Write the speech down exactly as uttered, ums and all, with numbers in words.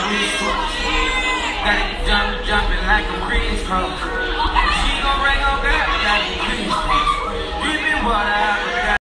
Got it jump, jumping like I'm Chris Cross.